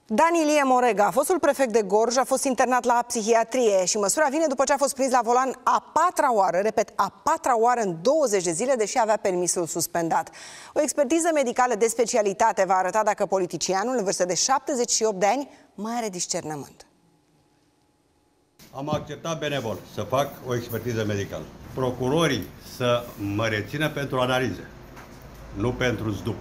Dan Ilie Morega, fostul prefect de Gorj, a fost internat la psihiatrie și măsura vine după ce a fost prins la volan a patra oară, repet, a patra oară în 20 de zile, deși avea permisul suspendat. O expertiză medicală de specialitate va arăta dacă politicianul, în vârstă de 78 de ani, mai are discernământ. Am acceptat benevol să fac o expertiză medicală. Procurorii să mă rețină pentru analize, nu pentru zdup.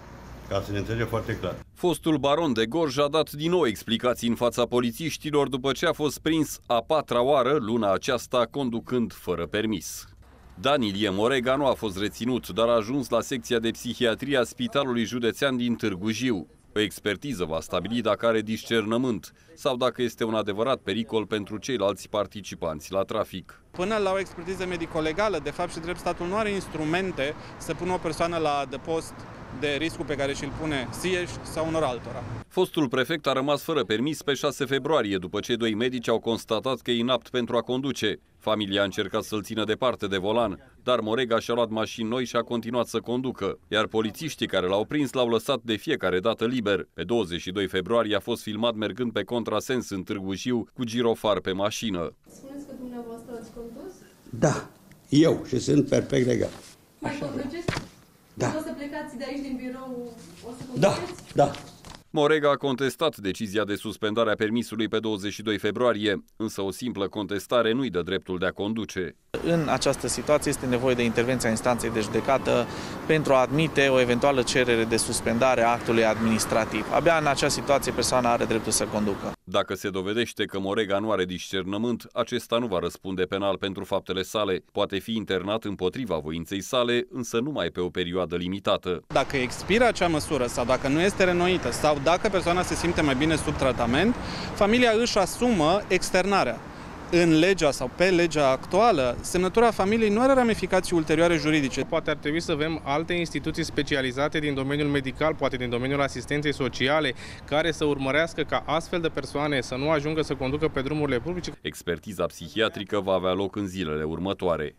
Ca să ne înțelegem foarte clar. Fostul baron de Gorj a dat din nou explicații în fața polițiștilor după ce a fost prins a patra oară luna aceasta conducând fără permis. Dan Ilie Morega nu a fost reținut, dar a ajuns la secția de psihiatrie a Spitalului Județean din Târgu Jiu. O expertiză va stabili dacă are discernământ sau dacă este un adevărat pericol pentru ceilalți participanți la trafic. Până la o expertiză medico-legală, de fapt și drept, statul nu are instrumente să pună o persoană la adăpost de riscul pe care și-l pune sieși sau unor altora. Fostul prefect a rămas fără permis pe 6 februarie, după ce doi medici au constatat că e inapt pentru a conduce. Familia a încercat să-l țină departe de volan, dar Morega și-a luat mașini noi și a continuat să conducă, iar polițiștii care l-au prins l-au lăsat de fiecare dată liber. Pe 22 februarie a fost filmat mergând pe contrasens în Târgu Jiu cu girofar pe mașină. Spuneți că dumneavoastră ați condus? Da, eu și sunt perfect legal. Mai conduceți? Da. O să plecați de aici din birou, o să Da, conduceți? da. Morega a contestat decizia de suspendare a permisului pe 22 februarie, însă o simplă contestare nu-i dă dreptul de a conduce. În această situație este nevoie de intervenția instanței de judecată pentru a admite o eventuală cerere de suspendare a actului administrativ. Abia în acea situație persoana are dreptul să conducă. Dacă se dovedește că Morega nu are discernământ, acesta nu va răspunde penal pentru faptele sale. Poate fi internat împotriva voinței sale, însă numai pe o perioadă limitată. Dacă expiră acea măsură sau dacă nu este renoită sau dacă persoana se simte mai bine sub tratament, familia își asumă externarea. În legea sau pe legea actuală, semnătura familiei nu are ramificații ulterioare juridice. Poate ar trebui să avem alte instituții specializate din domeniul medical, poate din domeniul asistenței sociale, care să urmărească ca astfel de persoane să nu ajungă să conducă pe drumurile publice. Expertiza psihiatrică va avea loc în zilele următoare.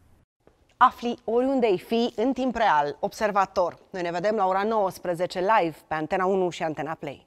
Afli oriunde ai fi, în timp real, Observator. Noi ne vedem la ora 19 live pe Antena 1 și Antena Play.